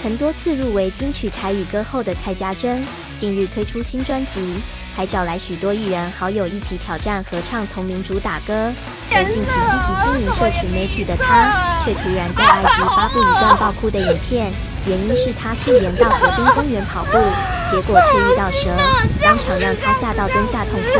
曾多次入围金曲台语歌后的蔡家珍，近日推出新专辑，还找来许多艺人好友一起挑战合唱同名主打歌。而近期积极经营社群媒体的他，却突然在 IG 发布一段爆哭的影片，原因是他素颜到河滨公园跑步，结果却遇到蛇，当场让他吓到蹲下痛哭。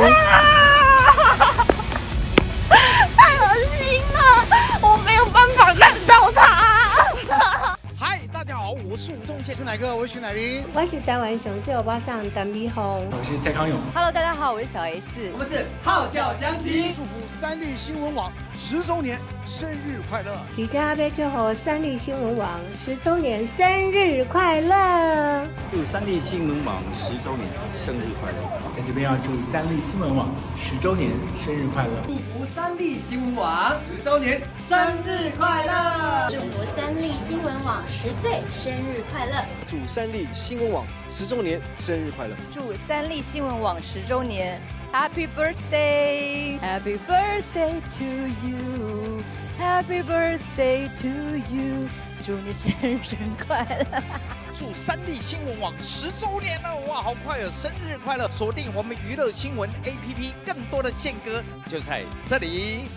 太恶心了，我没有办法看到他。 大家好，我是吴宗宪，是哪个？我是徐乃麟， 我是台湾雄秀巴上陈美红， 我是蔡康永。 Hello， 大家好，我是小 S， 我们是号角响起， 祝福三立新闻网10周年生日快乐！ 李家贝祝贺三立新闻网10周年生日快乐！ 祝三立新闻网10周年生日快乐！ 在这边要祝三立新闻网10周年生日快乐！ 祝福三立新闻网10周年生日快乐！ 祝福三立新闻网10岁生日快乐！ 祝三立新闻网10周年生日快乐！ 祝三立新闻网10周年 Happy Birthday Happy Birthday to you Happy Birthday to you 祝你生日快乐！ 祝三立新闻网10周年了，哇，好快哦！生日快乐！锁定我们娱乐新闻 APP， 更多的宪歌就在这里。